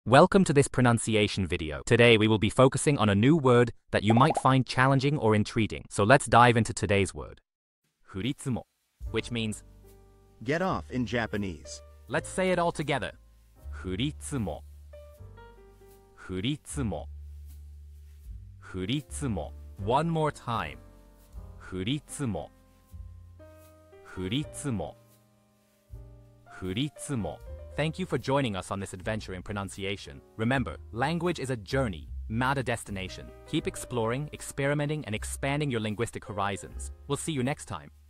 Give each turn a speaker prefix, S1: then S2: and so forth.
S1: Welcome to this pronunciation video. Today we will be focusing on a new word that you might find challenging or intriguing. So let's dive into today's word. Furitsumo, which means
S2: get off in Japanese.
S1: let's say it all together. Furitsumo. Furitsumo. Furitsumo. One more time. Furitsumo. Furitsumo. Furitsumo. Thank you for joining us on this adventure in pronunciation. Remember, language is a journey, not a destination. Keep exploring, experimenting, and expanding your linguistic horizons. We'll see you next time.